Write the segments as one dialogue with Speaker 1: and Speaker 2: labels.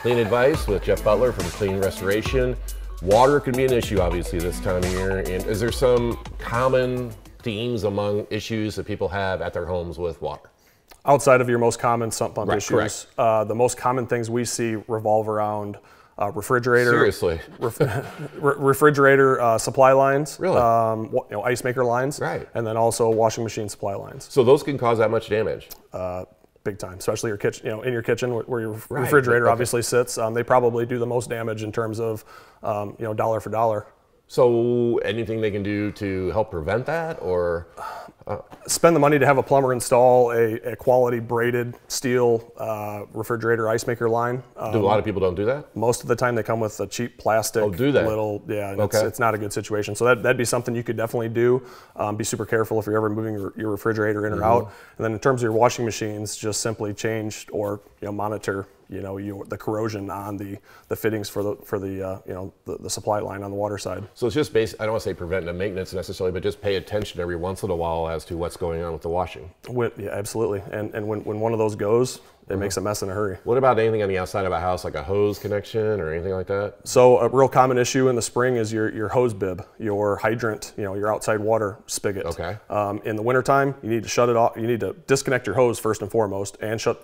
Speaker 1: Clean Advice with Jeff Butler from Clean Restoration. Water can be an issue, obviously, this time of year. And is there some common themes among issues that people have at their homes with water?
Speaker 2: Outside of your most common sump pump issues,
Speaker 1: correct.
Speaker 2: The most common things we see revolve around refrigerator.
Speaker 1: Seriously?
Speaker 2: Refrigerator supply lines.
Speaker 1: Really?
Speaker 2: Ice maker lines.
Speaker 1: Right.
Speaker 2: And then also washing machine supply lines.
Speaker 1: So those can cause that much damage?
Speaker 2: Big time, especially your kitchen. In your kitchen where your
Speaker 1: Right.
Speaker 2: refrigerator
Speaker 1: Okay.
Speaker 2: obviously sits. They probably do the most damage in terms of dollar for dollar.
Speaker 1: So anything they can do to help prevent that, or?
Speaker 2: Spend the money to have a plumber install a quality braided steel refrigerator ice maker line.
Speaker 1: Do a lot of people don't do that?
Speaker 2: Most of the time they come with a cheap plastic.
Speaker 1: Oh, do they?
Speaker 2: And
Speaker 1: Okay.
Speaker 2: it's not a good situation. So that'd be something you could definitely do. Be super careful if you're ever moving your refrigerator in or out. And then in terms of your washing machines, just simply change or monitor the corrosion on the fittings for the supply line on the water side.
Speaker 1: So it's just I don't want to say preventative maintenance necessarily, but just pay attention every once in a while as to what's going on with the washing.
Speaker 2: Yeah, absolutely. And when one of those goes, it makes a mess in a hurry.
Speaker 1: What about anything on the outside of a house, like a hose connection or anything like that?
Speaker 2: So a real common issue in the spring is your hose bib, your hydrant, your outside water spigot.
Speaker 1: Okay.
Speaker 2: In the wintertime, you need to shut it off. You need to disconnect your hose first and foremost,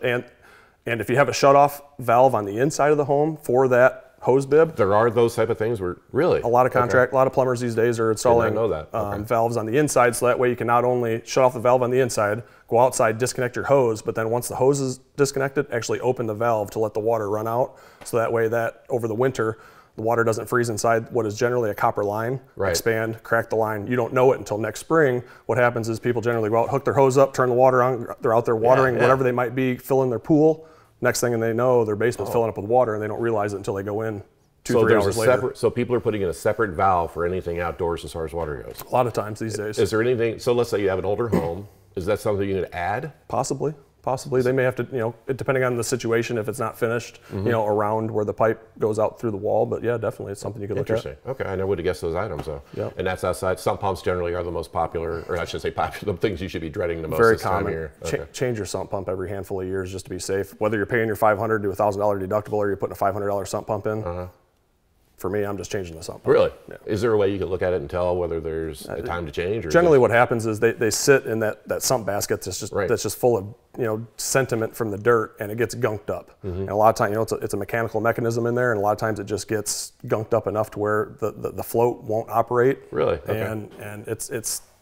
Speaker 2: and if you have a shut-off valve on the inside of the home for that hose bib,
Speaker 1: There are those type of things where, really?
Speaker 2: a lot of plumbers these days are installing
Speaker 1: know that. Okay.
Speaker 2: valves on the inside, so that way you can not only shut off the valve on the inside, go outside, disconnect your hose, but then once the hose is disconnected, actually open the valve to let the water run out, so that way that over the winter, the water doesn't freeze inside what is generally a copper line,
Speaker 1: Right.
Speaker 2: expand, crack the line. You don't know it until next spring. What happens is people generally go out, hook their hose up, turn the water on, they're out there watering
Speaker 1: yeah.
Speaker 2: whatever they might be, filling their pool. Next thing they know, their basement's filling up with water, and they don't realize it until they go in 2-3 hours later.
Speaker 1: So people are putting in a separate valve for anything outdoors as far as water goes.
Speaker 2: A lot of times these days.
Speaker 1: Is there anything, so let's say you have an older home, is that something you could add?
Speaker 2: Possibly. They may have to, depending on the situation, if it's not finished, around where the pipe goes out through the wall. But yeah, definitely, it's something you could look at.
Speaker 1: Interesting. Okay, I never would have guessed those items though.
Speaker 2: Yep.
Speaker 1: And that's outside. Sump pumps generally are the most popular, or I should say popular, the things you should be dreading the most
Speaker 2: Very
Speaker 1: this time of
Speaker 2: common.
Speaker 1: year. Okay.
Speaker 2: Change your sump pump every handful of years just to be safe. Whether you're paying your $500 to $1,000 deductible or you're putting a $500 sump pump in, for me, I'm just changing the sump pump.
Speaker 1: Really?
Speaker 2: Yeah.
Speaker 1: Is there a way you could look at it and tell whether there's a time to change? Or
Speaker 2: Generally, what happens is they sit in that sump basket that's just
Speaker 1: Right.
Speaker 2: that's just full of sediment from the dirt, and it gets gunked up. And a lot of times, it's a mechanical mechanism in there, and a lot of times it just gets gunked up enough to where the float won't operate.
Speaker 1: Really? Okay.
Speaker 2: And it's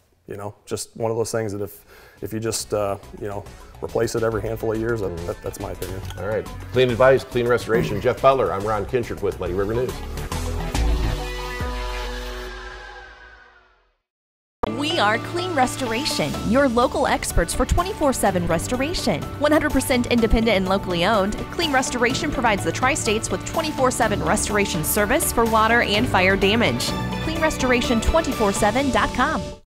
Speaker 2: just one of those things that if you just replace it every handful of years, that's my opinion.
Speaker 1: All right. Clean Advice, Clean Restoration. Jeff Butler. I'm Ron Kinchard with Muddy River News.
Speaker 3: We are Clean Restoration, your local experts for 24/7 restoration. 100% independent and locally owned, Clean Restoration provides the Tri-States with 24/7 restoration service for water and fire damage. CleanRestoration247.com.